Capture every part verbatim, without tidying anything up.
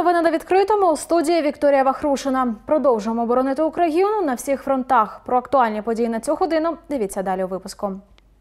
новини на відкритому. У студії Вікторія Вахрушина. Продовжуємо боронити Україну на всіх фронтах. Про актуальні події на цю годину дивіться далі у випуску.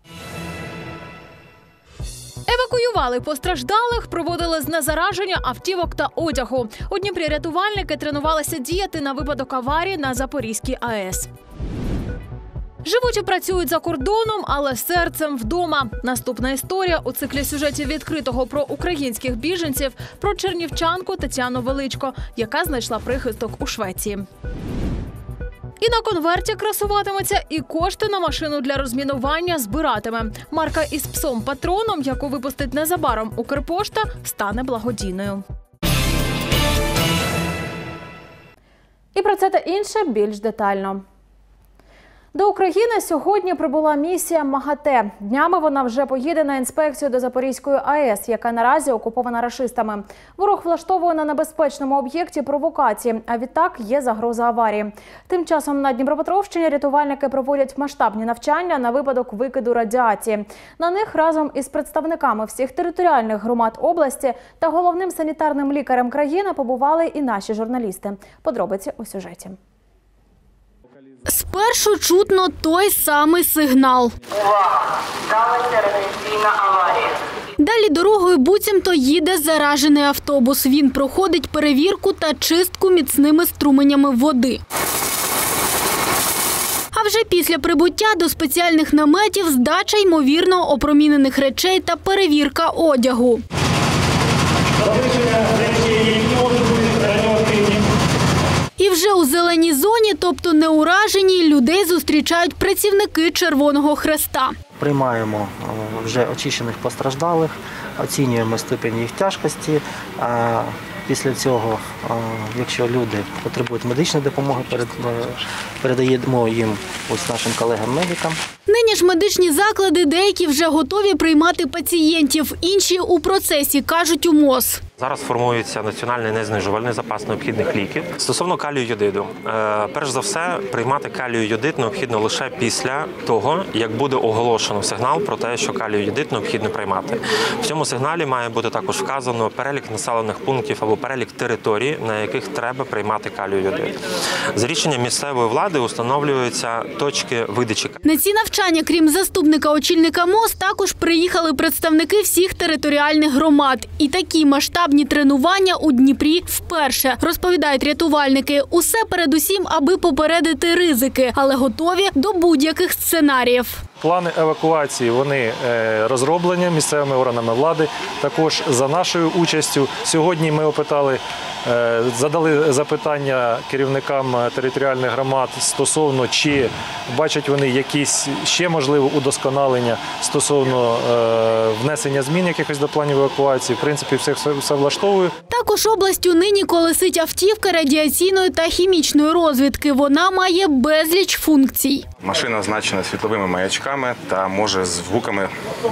Евакуювали постраждалих, проводили знезараження автівок та одягу. У Дніпрі рятувальники тренувалися діяти на випадок аварії на Запорізькій АЕС. Живуть і працюють за кордоном, але серцем вдома. Наступна історія у циклі сюжетів відкритого про українських біженців про чернівчанку Тетяну Величко, яка знайшла прихисток у Швеції. І на конверті красуватиметься, і кошти на машину для розмінування збиратиме. Марка із псом-патроном, яку випустить незабаром Укрпошта, стане благодійною. І про це та інше більш детально. До України сьогодні прибула місія МАГАТЕ. Днями вона вже поїде на інспекцію до Запорізької АЕС, яка наразі окупована рашистами. Ворог влаштовує на небезпечному об'єкті провокації, а відтак є загроза аварії. Тим часом на Дніпропетровщині рятувальники проводять масштабні навчання на випадок викиду радіації. На них разом із представниками всіх територіальних громад області та головним санітарним лікарем країни побували і наші журналісти. Подробиці у сюжеті. Спершу чутно той самий сигнал. Увага! Сталася радіаційна аварія. Далі дорогою буцімто їде заражений автобус. Він проходить перевірку та чистку міцними струменями води. А вже після прибуття до спеціальних наметів здача ймовірно опромінених речей та перевірка одягу. І вже у зеленій зоні, тобто неураженій, людей зустрічають працівники Червоного Хреста. Приймаємо вже очищених постраждалих, оцінюємо ступінь їх тяжкості. Після цього, якщо люди потребують медичної допомоги, передаємо їм ось нашим колегам-медикам. Нині ж медичні заклади деякі вже готові приймати пацієнтів, інші у процесі, кажуть у МОЗ. Зараз формується національний незнижувальний запас необхідних ліків. Стосовно калію-йодиду, перш за все, приймати калію-йодид необхідно лише після того, як буде оголошено сигнал про те, що калію-йодид необхідно приймати. В цьому сигналі має бути також вказано перелік населених пунктів або перелік територій, на яких треба приймати калію-йодид. За рішенням місцевої влади встановлюються точки видачі. На ці навчання, крім заступника очільника МОЗ, також приїхали представники всіх територіальних громад. І такі масштабні тренування у Дніпрі вперше, розповідають рятувальники. Усе передусім, аби попередити ризики, але готові до будь-яких сценаріїв. Плани евакуації вони розроблені місцевими органами влади, також за нашою участю. Сьогодні ми опитали, задали запитання керівникам територіальних громад стосовно, чи бачать вони якісь ще можливо удосконалення стосовно внесення змін якихось до планів евакуації. В принципі, все, все, все влаштовує. Також областю нині колесить автівка радіаційної та хімічної розвідки. Вона має безліч функцій. Машина означена світловими маячками та може звуками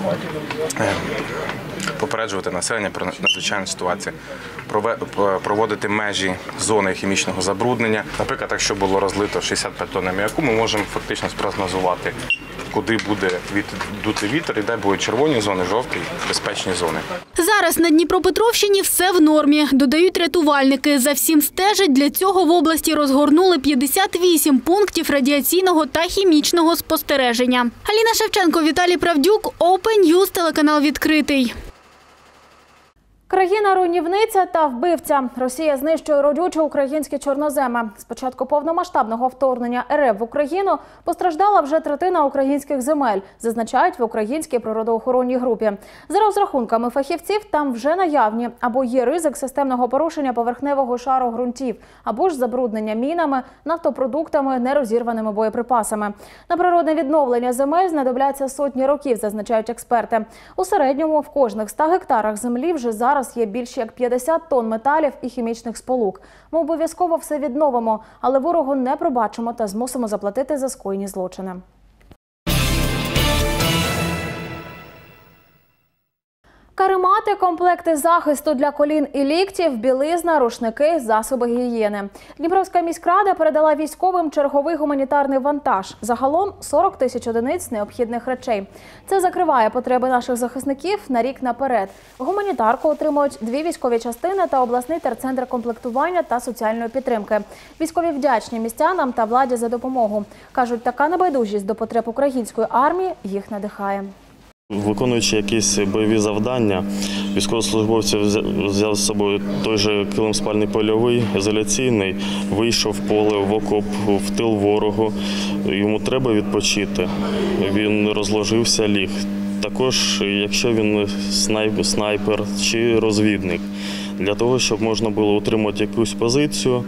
попереджувати населення про надзвичайну ситуацію, проводити межі зони хімічного забруднення. Наприклад, якщо було розлито шістдесят п'ять тонн аміаку, ми можемо фактично спрогнозувати, куди буде дути вітер, і де будуть червоні зони, жовті, безпечні зони. Зараз на Дніпропетровщині все в нормі, додають рятувальники. За всім стежать, для цього в області розгорнули п'ятдесят вісім пунктів радіаційного та хімічного спостереження. Аліна Шевченко, Віталій Правдюк, Open News, телеканал «Відкритий». Країна-руйнівниця та вбивця. Росія знищує родючі українські чорноземи. З початку повномасштабного вторгнення РФ в Україну постраждала вже третина українських земель, зазначають в українській природоохоронній групі. За розрахунками фахівців, там вже наявні або є ризик системного порушення поверхневого шару ґрунтів, або ж забруднення мінами, нафтопродуктами, нерозірваними боєприпасами. На природне відновлення земель знадобляться сотні років, зазначають експерти. У середньому в кожних ста гектарах землі вже зараз є більше як п'ятдесят тонн металів і хімічних сполук. Ми обов'язково все відновимо, але ворогу не пробачимо та змусимо заплатити за скоєні злочини. Каремати, комплекти захисту для колін і ліктів, білизна, рушники, засоби гігієни. Дніпровська міськрада передала військовим черговий гуманітарний вантаж. Загалом сорок тисяч одиниць необхідних речей. Це закриває потреби наших захисників на рік наперед. Гуманітарку отримують дві військові частини та обласний терцентр комплектування та соціальної підтримки. Військові вдячні містянам та владі за допомогу. Кажуть, така небайдужість до потреб української армії їх надихає. Виконуючи якісь бойові завдання, військовослужбовці взяв з собою той же килим спальний польовий, ізоляційний, вийшов в поле, в окоп, в тил ворогу. Йому треба відпочити. Він розложився, ліг. Також, якщо він снайпер чи розвідник, для того, щоб можна було утримати якусь позицію,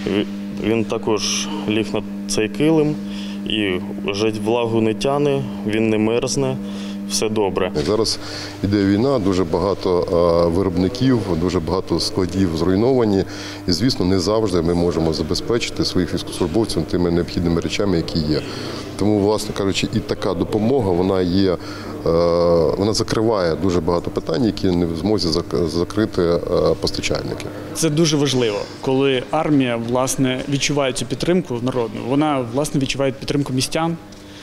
він також ліг на цей килим і вже влагу не тягне, він не мерзне. Все добре. Зараз йде війна, дуже багато виробників, дуже багато складів зруйновані. І, звісно, не завжди ми можемо забезпечити своїх військовослужбовців тими необхідними речами, які є. Тому, власне кажучи, і така допомога, вона є, вона закриває дуже багато питань, які не в змозі закрити постачальники. Це дуже важливо, коли армія, власне, відчуває цю підтримку народну. Вона, власне, відчуває підтримку містян.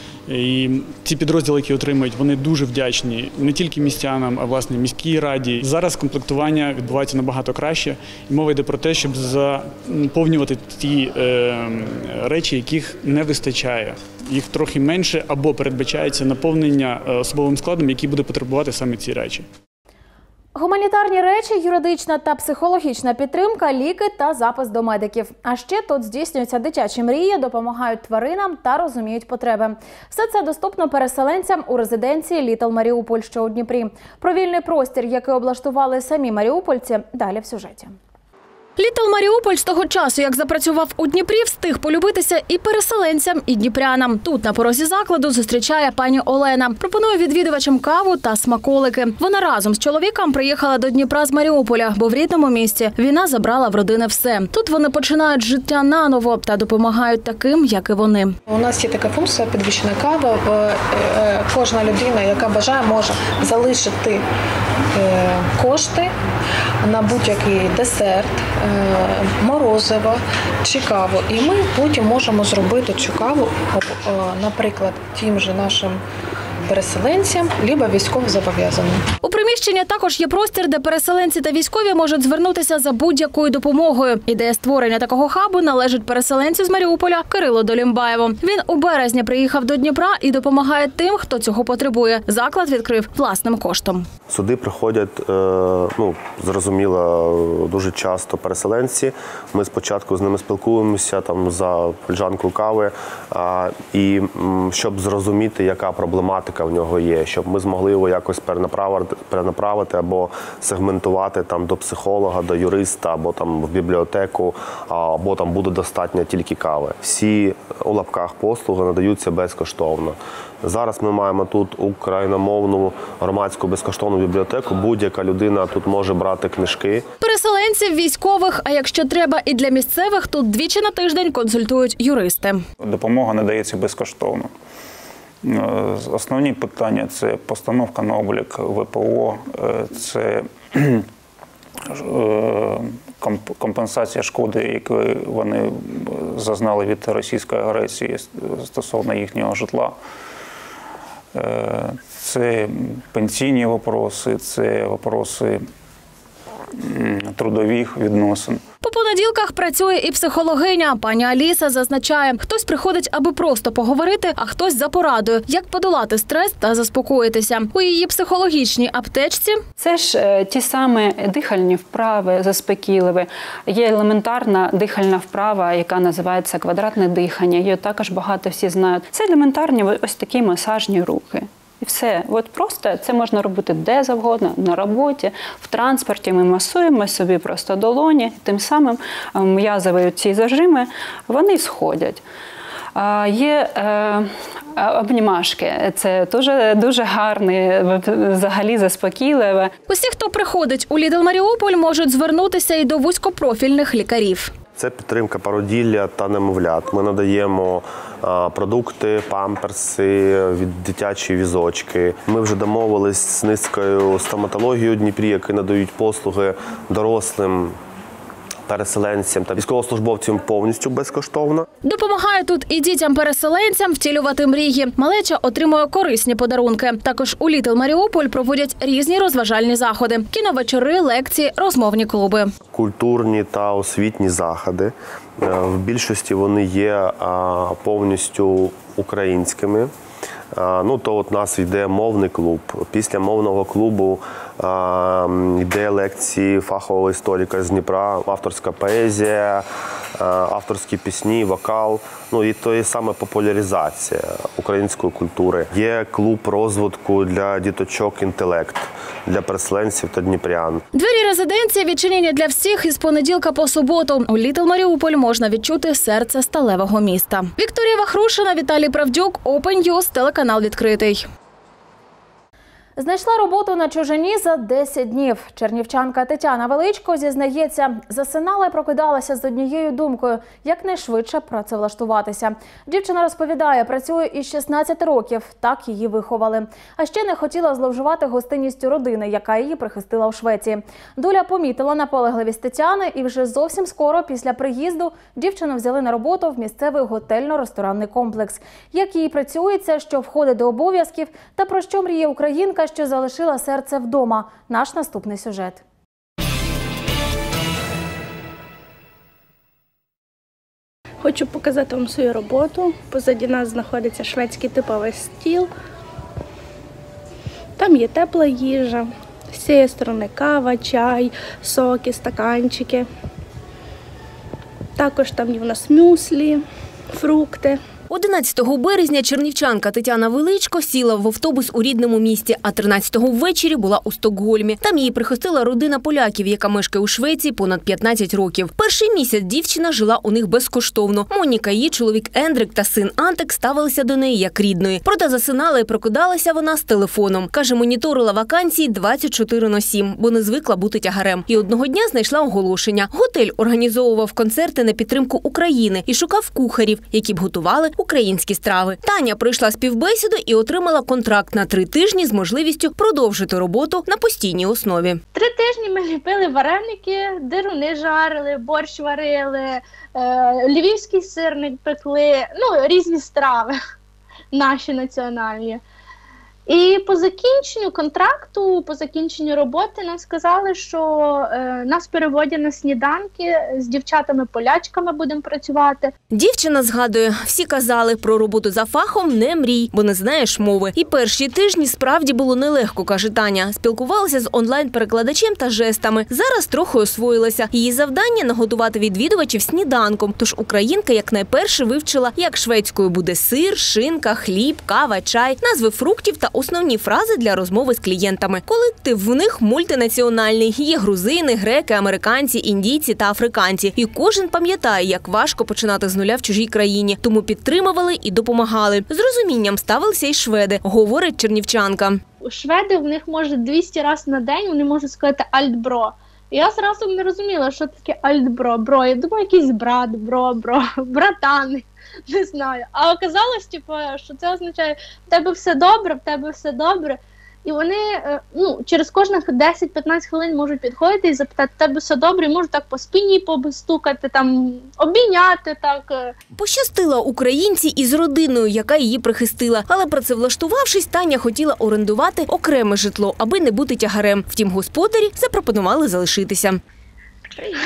І ці підрозділи, які отримують, вони дуже вдячні не тільки містянам, а власне міській раді. Зараз комплектування відбувається набагато краще. І мова йде про те, щоб заповнювати ті е, речі, яких не вистачає. Їх трохи менше або передбачається наповнення особовим складом, який буде потребувати саме ці речі. Гуманітарні речі, юридична та психологічна підтримка, ліки та запис до медиків. А ще тут здійснюються дитячі мрії, допомагають тваринам та розуміють потреби. Все це доступно переселенцям у резиденції «Літл Маріуполь», що у Дніпрі. Про вільний простір, який облаштували самі маріупольці, далі в сюжеті. Літл Маріуполь з того часу, як запрацював у Дніпрі, встиг полюбитися і переселенцям, і дніпрянам. Тут на порозі закладу зустрічає пані Олена. Пропонує відвідувачам каву та смаколики. Вона разом з чоловіком приїхала до Дніпра з Маріуполя, бо в рідному місті війна забрала в родини все. Тут вони починають життя наново та допомагають таким, як і вони. У нас є така функція підвищена кава. Кожна людина, яка бажає, може залишити кошти на будь-який десерт, морозиво чи каву. І ми потім можемо зробити цю каву, наприклад, тим же нашим переселенцям, либо військовозобов'язаним. У приміщенні також є простір, де переселенці та військові можуть звернутися за будь-якою допомогою. Ідея створення такого хабу належить переселенцю з Маріуполя Кирилу Долімбаєву. Він у березні приїхав до Дніпра і допомагає тим, хто цього потребує. Заклад відкрив власним коштом. Сюди приходять, ну, зрозуміло, дуже часто переселенці. Ми спочатку з ними спілкуємося там за фляжанку кави, і щоб зрозуміти, яка проблематика в нього є, щоб ми змогли його якось перенаправити, перенаправити або сегментувати там до психолога, до юриста, або там в бібліотеку, або там буде достатньо тільки кави. Всі у лапках послуги надаються безкоштовно. Зараз ми маємо тут україномовну громадську безкоштовну бібліотеку. Будь-яка людина тут може брати книжки. Переселенців, військових, а якщо треба і для місцевих, тут двічі на тиждень консультують юристи. Допомога надається безкоштовно. Основні питання – це постановка на облік В П О, це компенсація шкоди, яку вони зазнали від російської агресії стосовно їхнього житла. Це пенсійні вопроси, це вопроси трудових відносин. По понеділках працює і психологиня. Пані Аліса зазначає, хтось приходить, аби просто поговорити, а хтось за порадою, як подолати стрес та заспокоїтися. У її психологічній аптечці це ж ті самі дихальні вправи, заспокійливі. Є елементарна дихальна вправа, яка називається квадратне дихання. Її також багато всі знають. Це елементарні ось такі масажні рухи. І все. От просто це можна робити де завгодно, на роботі, в транспорті. Ми масуємо собі просто долоні, тим самим м'язові ці зажими, вони сходять. Є е, обнімашки, це дуже, дуже гарне, взагалі заспокійливе. Усі, хто приходить у Літл Маріуполь, можуть звернутися і до вузькопрофільних лікарів. Це підтримка породілля та немовлят. Ми надаємо продукти, памперси, дитячі візочки. Ми вже домовились з низкою стоматології у Дніпрі, які надають послуги дорослим переселенцям та військовослужбовцям повністю безкоштовно. Допомагає тут і дітям-переселенцям втілювати мрії. Малеча отримує корисні подарунки. Також у Літл Маріуполь проводять різні розважальні заходи. Кіновечори, лекції, розмовні клуби. Культурні та освітні заходи. В більшості вони є повністю українськими. Ну, то от у нас йде мовний клуб. Після мовного клубу а, йде лекції фахового історика з Дніпра, авторська поезія, а, авторські пісні, вокал. Ну, і то є саме популяризація української культури. Є клуб розвитку для діточок «Інтелект», для переселенців та дніпрян. Двері резиденції відчинені для всіх із понеділка по суботу. У Літл Маріуполь можна відчути серце сталевого міста. Вікторія Вахрушина, Віталій Правдюк, Open News, телеканал «Відкритий». Знайшла роботу на чужині за десять днів. Чернівчанка Тетяна Величко зізнається, засинала і прокидалася з однією думкою – якнайшвидше працевлаштуватися. Дівчина розповідає, працює із шістнадцяти років, так її виховали. А ще не хотіла зловживати гостинністю родини, яка її прихистила у Швеції. Доля помітила наполегливість Тетяни і вже зовсім скоро після приїзду дівчину взяли на роботу в місцевий готельно-ресторанний комплекс. Як їй працюється, що входить до обов'язків та про що мріє українка, що залишила серце вдома. Наш наступний сюжет. Хочу показати вам свою роботу. Позаді нас знаходиться шведський типовий стіл. Там є тепла їжа. З цієї сторони кава, чай, соки, стаканчики. Також там є в нас мюслі, фрукти. одинадцятого березня чернівчанка Тетяна Величко сіла в автобус у рідному місті, а тринадцятого ввечері була у Стокгольмі. Там її прихистила родина поляків, яка мешкає у Швеції понад п'ятнадцять років. Перший місяць дівчина жила у них безкоштовно. Моніка, її чоловік Ендрик та син Антек ставилися до неї як рідної. Проте засинала і прокидалася вона з телефоном. Каже, моніторила вакансії двадцять чотири на сім, бо не звикла бути тягарем. І одного дня знайшла оголошення. Готель організовував концерти на підтримку України і шукав кухарів, які б готували українські страви. Таня пройшла співбесіду і отримала контракт на три тижні з можливістю продовжити роботу на постійній основі. Три тижні ми ліпили вареники, дируни жарили, борщ варили, е, львівський сирник пекли, ну, різні страви наші національні. І по закінченню контракту, по закінченню роботи нам сказали, що е, нас переводять на сніданки, з дівчатами-полячками будемо працювати. Дівчина згадує, всі казали, про роботу за фахом не мрій, бо не знаєш мови. І перші тижні справді було нелегко, каже Таня. Спілкувалася з онлайн-перекладачем та жестами. Зараз трохи освоїлася. Її завдання – нагодувати відвідувачів сніданком. Тож українка якнайперше вивчила, як шведською буде сир, шинка, хліб, кава, чай, назви фруктів та основні фрази для розмови з клієнтами. Колектив в них мультинаціональний. Є грузини, греки, американці, індійці та африканці. І кожен пам'ятає, як важко починати з нуля в чужій країні. Тому підтримували і допомагали. З розумінням ставилися й шведи, говорить чернівчанка. Шведи, в них може двісті разів на день вони можуть сказати «альтбро». Я зразу не розуміла, що таке альтбро, бро. Я думаю, якийсь брат, бро, бро, братан. Не знаю. А оказалось, типу, що це означає, в тебе все добре, в тебе все добре. І вони ну, через кожних десять-п'ятнадцять хвилин можуть підходити і запитати, в тебе все добре, і можуть так по спині постукати, там, обійняти. Так. Пощастила українці із родиною, яка її прихистила. Але працевлаштувавшись, Таня хотіла орендувати окреме житло, аби не бути тягарем. Втім, господарі запропонували залишитися. Привіт.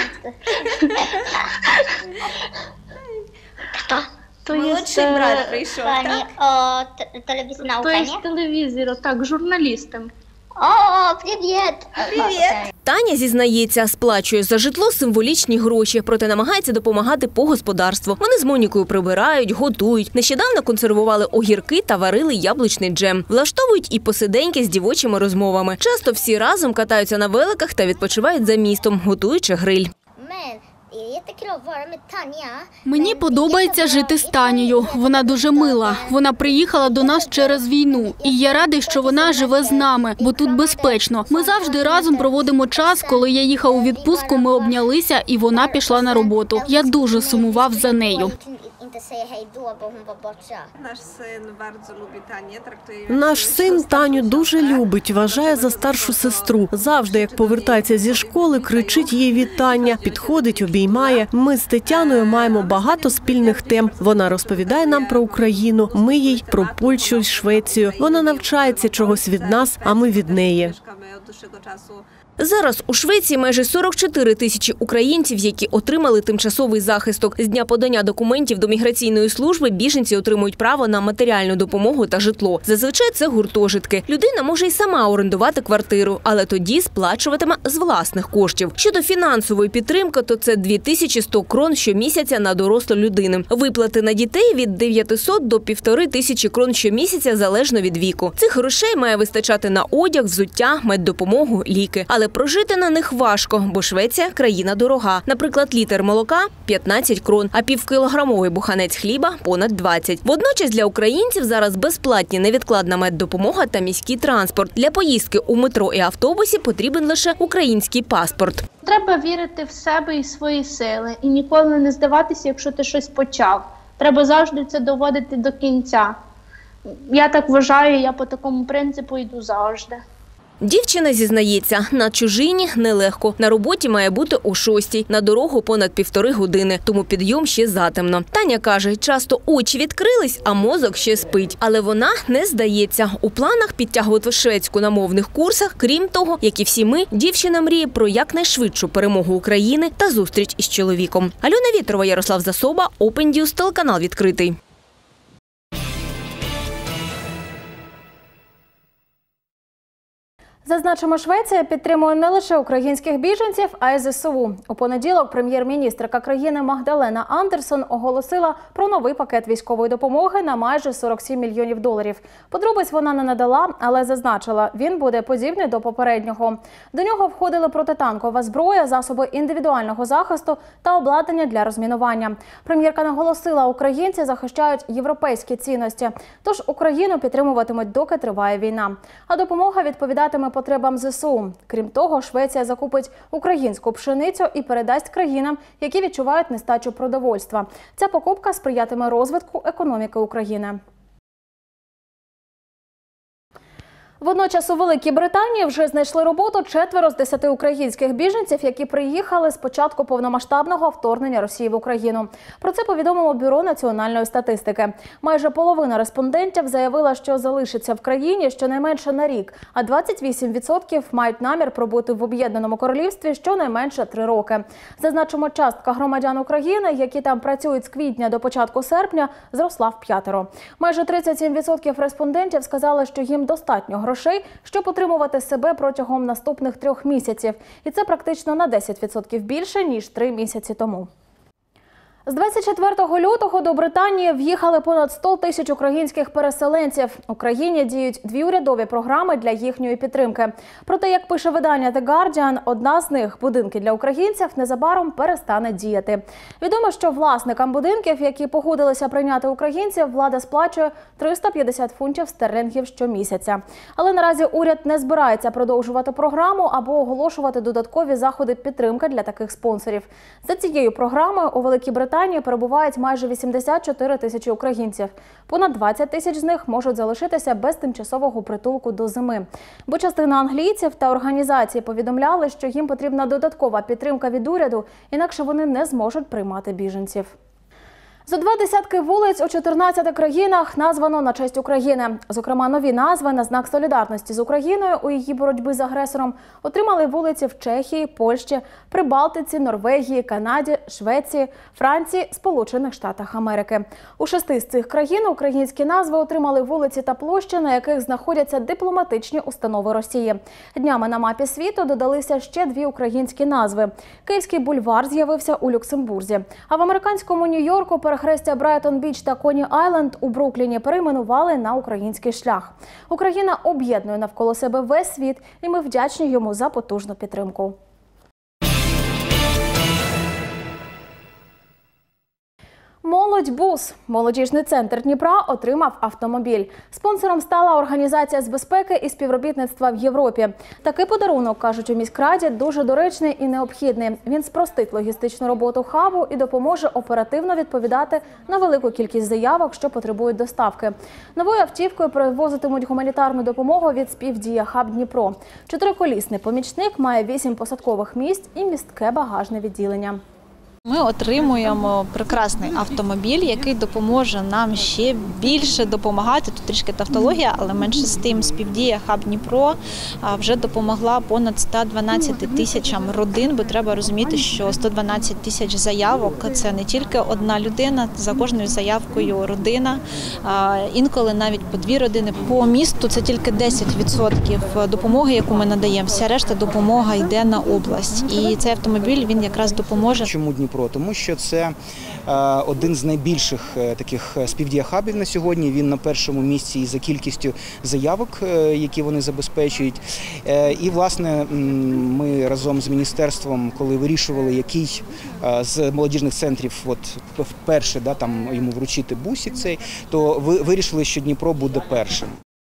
Хто? Молодший є, брат прийшов, пані, так? О, телевізійна То є з телевізору, так, журналістом. О, привіт! Привіт! Таня зізнається, сплачує за житло символічні гроші, проте намагається допомагати по господарству. Вони з Монікою прибирають, готують. Нещодавно консервували огірки та варили яблучний джем. Влаштовують і посиденьки з дівочими розмовами. Часто всі разом катаються на великах та відпочивають за містом, готуючи гриль. Ми Мені подобається жити з Танією. Вона дуже мила. Вона приїхала до нас через війну. І я радий, що вона живе з нами, бо тут безпечно. Ми завжди разом проводимо час. Коли я їхав у відпустку, ми обнялися, і вона пішла на роботу. Я дуже сумував за нею. Наш син Таню дуже любить, вважає за старшу сестру. Завжди, як повертається зі школи, кричить їй вітання, підходить, обіймає. Ми з Тетяною маємо багато спільних тем. Вона розповідає нам про Україну, ми їй про Польщу і Швецію. Вона навчається чогось від нас, а ми від неї. Зараз у Швеції майже сорок чотири тисячі українців, які отримали тимчасовий захисток. З дня подання документів до міграційної служби біженці отримують право на матеріальну допомогу та житло. Зазвичай це гуртожитки. Людина може й сама орендувати квартиру, але тоді сплачуватиме з власних коштів. Щодо фінансової підтримки, то це дві тисячі сто крон щомісяця на дорослу людину. Виплати на дітей від дев'ятисот до півтори тисячі крон щомісяця залежно від віку. Цих грошей має вистачати на одяг, взуття, меддопомогу, ліки. Але прожити на них важко, бо Швеція – країна дорога. Наприклад, літр молока – п'ятнадцять крон, а півкілограмовий буханець хліба – понад двадцять. Водночас для українців зараз безплатні невідкладна меддопомога та міський транспорт. Для поїздки у метро і автобусі потрібен лише український паспорт. Треба вірити в себе і свої сили. І ніколи не здаватися, якщо ти щось почав. Треба завжди це доводити до кінця. Я так вважаю, я по такому принципу йду завжди. Дівчина зізнається, на чужині нелегко. На роботі має бути о шостій, на дорогу понад півтори години, тому підйом ще затемно. Таня каже, часто очі відкрились, а мозок ще спить. Але вона не здається. У планах підтягувати шведську на мовних курсах. Крім того, як і всі ми, дівчина мріє про якнайшвидшу перемогу України та зустріч із чоловіком. Альона Вітрова, Ярослав Засоба, Open News, телеканал відкритий. Зазначимо, Швеція підтримує не лише українських біженців, а й ЗСУ. У понеділок прем'єр-міністрка країни Магдалена Андерсон оголосила про новий пакет військової допомоги на майже сорок сім мільйонів доларів. Подробиць вона не надала, але зазначила, він буде подібний до попереднього. До нього входили протитанкова зброя, засоби індивідуального захисту та обладнання для розмінування. Прем'єрка наголосила, українці захищають європейські цінності, тож Україну підтримуватимуть, доки триває війна. А допомога відповідатиме потребам ЗСУ. Крім того, Швеція закупить українську пшеницю і передасть країнам, які відчувають нестачу продовольства. Ця покупка сприятиме розвитку економіки України. Водночас у Великій Британії вже знайшли роботу четверо з десяти українських біженців, які приїхали з початку повномасштабного вторгнення Росії в Україну. Про це повідомило Бюро національної статистики. Майже половина респондентів заявила, що залишиться в країні щонайменше на рік, а двадцять вісім відсотків мають намір пробути в Об'єднаному Королівстві щонайменше три роки. Зазначимо, частка громадян України, які там працюють з квітня до початку серпня, зросла в п'ятеро. Майже тридцять сім відсотків респондентів сказали, що їм достатньо грошей, щоб утримувати себе протягом наступних трьох місяців. І це практично на десять відсотків більше, ніж три місяці тому. З двадцять четвертого лютого до Британії в'їхали понад сто тисяч українських переселенців. В Україні діють дві урядові програми для їхньої підтримки. Проте, як пише видання The Guardian, одна з них, будинки для українців, незабаром перестане діяти. Відомо, що власникам будинків, які погодилися прийняти українців, влада сплачує триста п'ятдесят фунтів стерлінгів щомісяця. Але наразі уряд не збирається продовжувати програму або оголошувати додаткові заходи підтримки для таких спонсорів. За цією програмою у Великій Британії перебувають майже вісімдесят чотири тисячі українців. Понад двадцять тисяч з них можуть залишитися без тимчасового притулку до зими. Бо частина англійців та організацій повідомляли, що їм потрібна додаткова підтримка від уряду, інакше вони не зможуть приймати біженців. Зо два десятки вулиць у чотирнадцяти країнах названо на честь України. Зокрема, нові назви на знак солідарності з Україною у її боротьбі з агресором отримали вулиці в Чехії, Польщі, Прибалтиці, Норвегії, Канаді, Швеції, Франції, Сполучених Штатах Америки. У шести з цих країн українські назви отримали вулиці та площі, на яких знаходяться дипломатичні установи Росії. Днями на мапі світу додалися ще дві українські назви. Київський бульвар з'явився у Люксембурзі, а в американському Нью-Йорку перехрестя Брайтон-Біч та Коні-Айленд у Брукліні перейменували на український шлях. Україна об'єднує навколо себе весь світ, і ми вдячні йому за потужну підтримку. Молодь-бус. Молодіжний центр Дніпра отримав автомобіль. Спонсором стала Організація з безпеки і співробітництва в Європі. Такий подарунок, кажуть у міськраді, дуже доречний і необхідний. Він спростить логістичну роботу хабу і допоможе оперативно відповідати на велику кількість заявок, що потребують доставки. Новою автівкою перевозитимуть гуманітарну допомогу від співдія «Хаб Дніпро». Чотириколісний помічник має вісім посадкових місць і містке багажне відділення. Ми отримуємо прекрасний автомобіль, який допоможе нам ще більше допомагати. Тут трішки тавтологія, але менше з тим співдія «Хаб Дніпро» вже допомогла понад ста дванадцяти тисячам родин, бо треба розуміти, що сто дванадцять тисяч заявок – це не тільки одна людина, за кожною заявкою родина, інколи навіть по дві родини. По місту це тільки десять відсотків допомоги, яку ми надаємо, вся решта допомога йде на область. І цей автомобіль, він якраз допоможе. Чому Дніпро? Тому що це один з найбільших таких співдія-хабів на сьогодні. Він на першому місці за кількістю заявок, які вони забезпечують. І, власне, ми разом з міністерством, коли вирішували, який з молодіжних центрів от вперше да, там, йому вручити бусик цей, то вирішили, що Дніпро буде першим.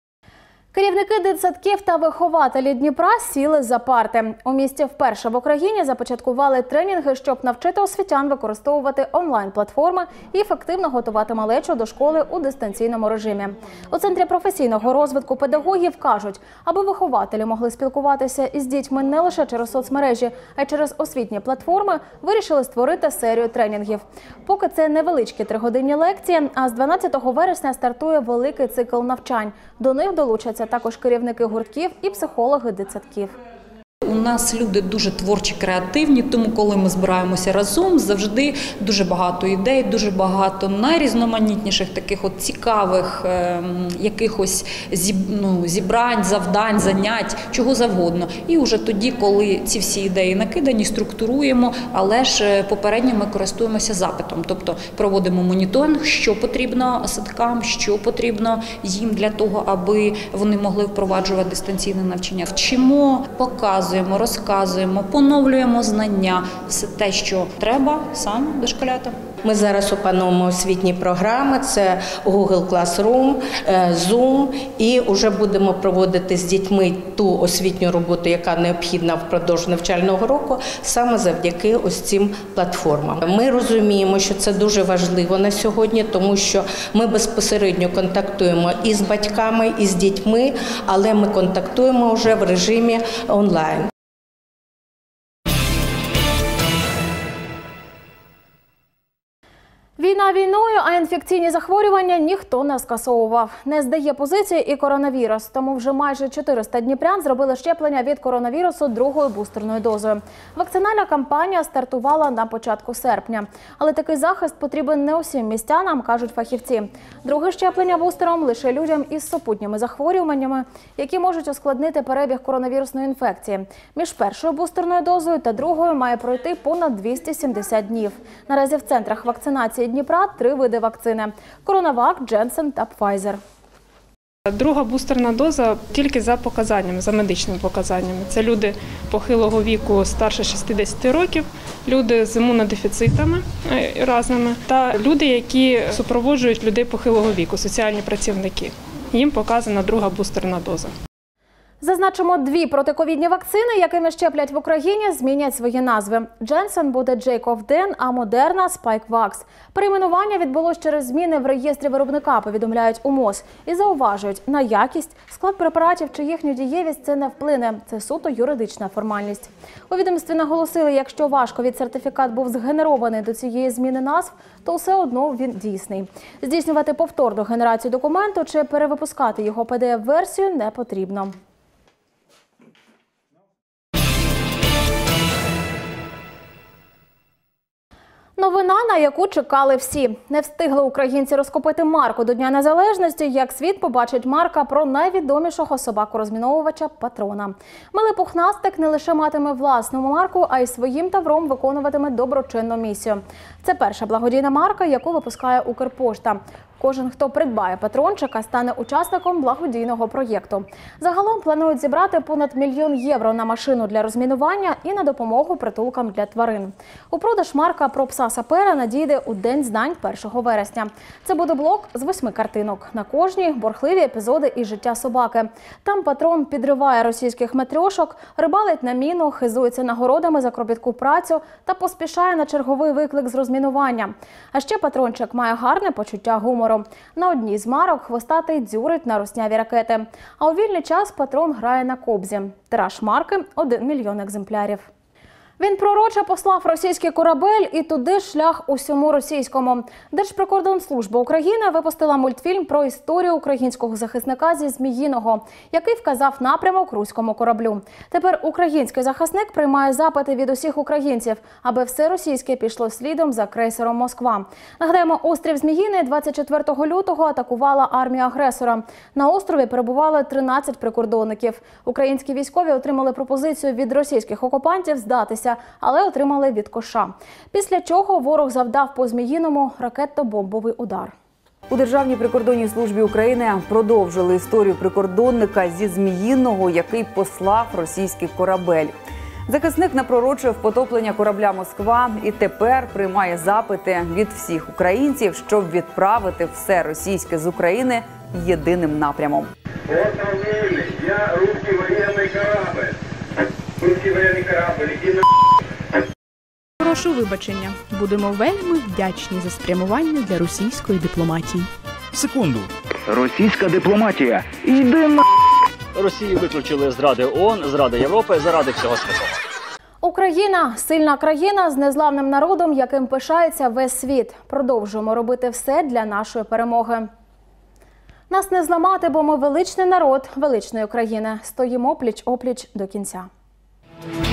Керівники дитсадків та вихователі Дніпра сіли за парти. У місті вперше в Україні започаткували тренінги, щоб навчити освітян використовувати онлайн-платформи і ефективно готувати малечу до школи у дистанційному режимі. У Центрі професійного розвитку педагогів кажуть, аби вихователі могли спілкуватися із дітьми не лише через соцмережі, а й через освітні платформи, вирішили створити серію тренінгів. Поки це невеличкі тригодинні лекції, а з дванадцятого вересня стартує великий цикл навчань. До них долучаться також керівники гуртків і психологи дитсадків. У нас люди дуже творчі, креативні, тому коли ми збираємося разом, завжди дуже багато ідей, дуже багато найрізноманітніших таких от цікавих е, якихось зіб, ну, зібрань, завдань, занять, чого завгодно. І вже тоді, коли ці всі ідеї накидані, структуруємо, але ж попередньо ми користуємося запитом. Тобто проводимо моніторинг, що потрібно садкам, що потрібно їм для того, аби вони могли впроваджувати дистанційне навчання. Вчимо, показуємо, розказуємо, поновлюємо знання, все те, що треба саме дошколятам. Ми зараз опановуємо освітні програми, це Google Classroom, Zoom, і вже будемо проводити з дітьми ту освітню роботу, яка необхідна впродовж навчального року, саме завдяки ось цим платформам. Ми розуміємо, що це дуже важливо на сьогодні, тому що ми безпосередньо контактуємо і з батьками, і з дітьми, але ми контактуємо вже в режимі онлайн. Війна війною, а інфекційні захворювання ніхто не скасовував. Не здає позиції і коронавірус. Тому вже майже чотириста дніпрян зробили щеплення від коронавірусу другою бустерною дозою. Вакцинальна кампанія стартувала на початку серпня. Але такий захист потрібен не усім містянам, кажуть фахівці. Друге щеплення бустером лише людям із супутніми захворюваннями, які можуть ускладнити перебіг коронавірусної інфекції. Між першою бустерною дозою та другою має пройти понад двісті сімдесят днів. Наразі в центрах вакцинації Дніпра три види вакцини – Коронавак, Дженсен та Пфайзер. Друга бустерна доза тільки за показаннями, за медичними показаннями. Це люди похилого віку старше шістдесяти років, люди з імунодефіцитами різними та люди, які супроводжують людей похилого віку, соціальні працівники. Їм показана друга бустерна доза. Зазначимо, дві протиковідні вакцини, якими щеплять в Україні, змінять свої назви. Дженсен буде Джейковден, а Модерна – Спайквакс. Перейменування відбулось через зміни в реєстрі виробника, повідомляють у МОЗ. І зауважують, на якість, склад препаратів чи їхню дієвість це не вплине. Це суто юридична формальність. У відомстві наголосили, якщо ваш ковід-сертифікат був згенерований до цієї зміни назв, то все одно він дійсний. Здійснювати повторну генерацію документу чи перевипускати його пі ді еф-версію не потрібно. Новина, на яку чекали всі. Не встигли українці розкопити марку до Дня Незалежності, як світ побачить марка про найвідомішого собаку-розміновувача Патрона. Милий пухнастик не лише матиме власну марку, а й своїм тавром виконуватиме доброчинну місію. Це перша благодійна марка, яку випускає Укрпошта. Кожен, хто придбає патрончика, стане учасником благодійного проєкту. Загалом планують зібрати понад мільйон євро на машину для розмінування і на допомогу притулкам для тварин. У продаж марка про пса сапера надійде у День знань першого вересня. Це буде блок з восьми картинок. На кожній – борхливі епізоди із життя собаки. Там патрон підриває російських матрьошок, рибалить на міну, хизується нагородами за кропітку працю та поспішає на черговий виклик з розмінування. А ще патрончик має гарне почуття гумору. На одній з марок хвостатий дзюрить на русняві ракети. А у вільний час патрон грає на кобзі. Тираж марки – один мільйон екземплярів. Він пророче послав російський корабель і туди шлях усьому російському. Держприкордонслужба України випустила мультфільм про історію українського захисника зі Зміїного, який вказав напрямок руському кораблю. Тепер український захисник приймає запити від усіх українців, аби все російське пішло слідом за крейсером «Москва». Нагадаємо, острів Зміїний двадцять четвертого лютого атакувала армія агресора. На острові перебували тринадцять прикордонників. Українські військові отримали пропозицію від російських окупантів здатися, але отримали від коша. Після чого ворог завдав по Зміїному ракетно-бомбовий удар. У Державній прикордонній службі України продовжили історію прикордонника зі Зміїного, який послав російський корабель. Захисник напророчив потоплення корабля «Москва» і тепер приймає запити від всіх українців, щоб відправити все російське з України єдиним напрямом. Я русский воєнний корабль. Русский воєнний корабль, іди на... Прошу вибачення. Будемо вельми вдячні за спрямування для російської дипломатії. Секунду. Російська дипломатія. Іди на... Росію виключили з Ради ООН, з Ради Європи, заради всього світу. Україна – сильна країна з незламним народом, яким пишається весь світ. Продовжуємо робити все для нашої перемоги. Нас не зламати, бо ми величний народ величної країни. Стоїмо пліч-опліч до кінця.